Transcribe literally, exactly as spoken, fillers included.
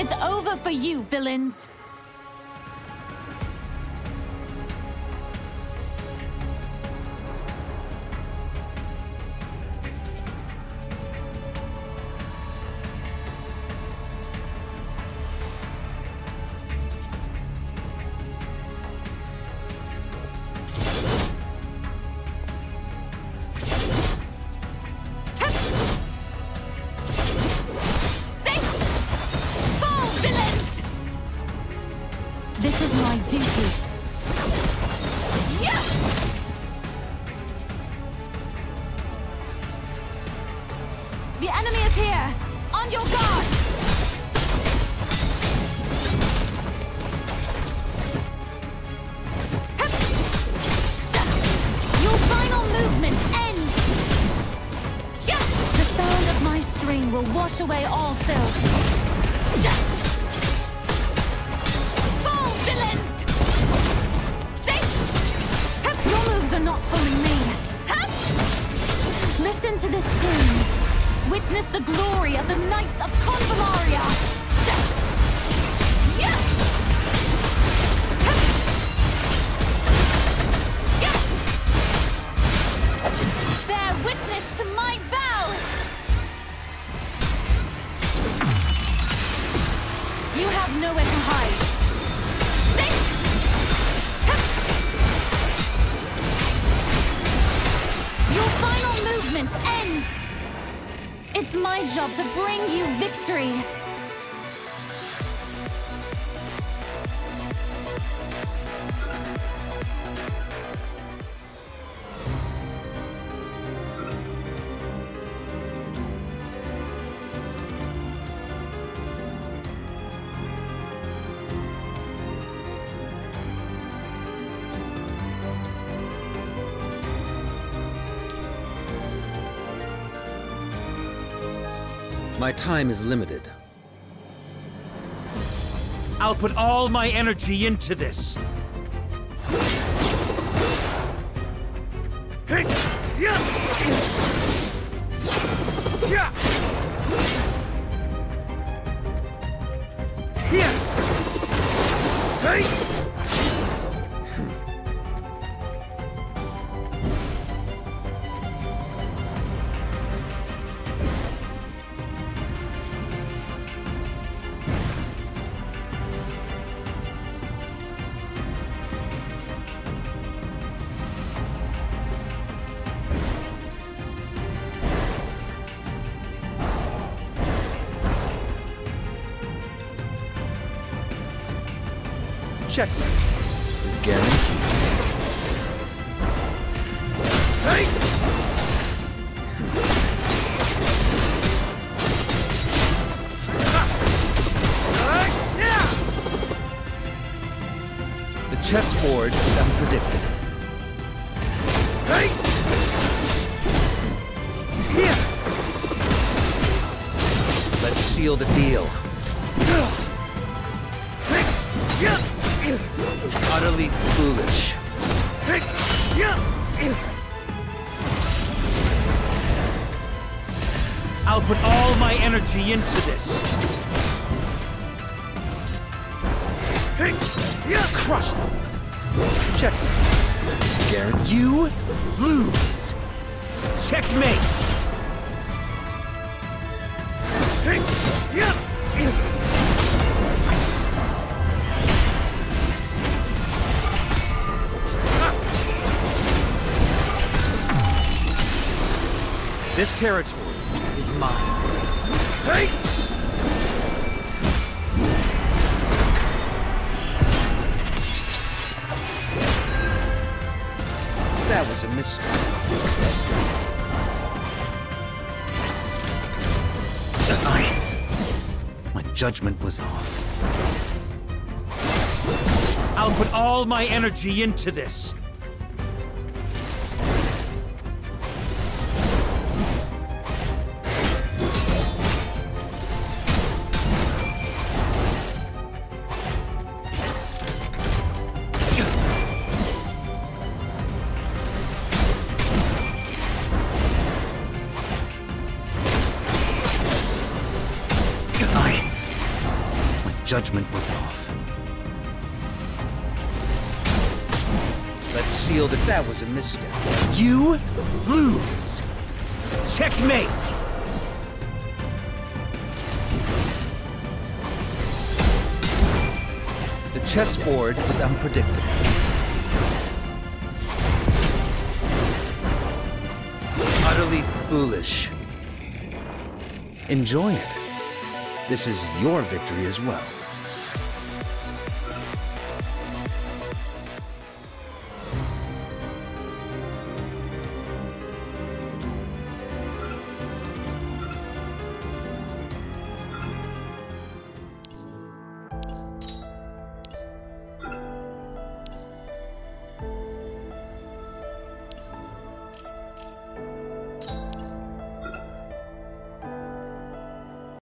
It's over for you, villains! This is my duty. Yeah! The enemy is here! On your guard! Your final movement ends! Yeah! The sound of my string will wash away all filth. Yeah! Not fully made. Huh? Listen to this tune. Witness the glory of the Knights of Convallaria. Yeah. Yeah. Bear witness to my vow. You have nowhere to hide. Your final movement ends! It's my job to bring you victory! My time is limited. I'll put all my energy into this. Checkmate is guaranteed. Hey! The chessboard is unpredictable. Hey! Here! Let's seal the deal. Utterly foolish. I'll put all my energy into this. Crush them. Check. Garrett, you lose. Checkmate. This territory is mine. Hey! That was a mistake. I... My judgment was off. I'll put all my energy into this. judgment was off. Let's seal that that was a misstep. You lose. Checkmate. The chessboard is unpredictable. Utterly foolish. Enjoy it. This is your victory as well.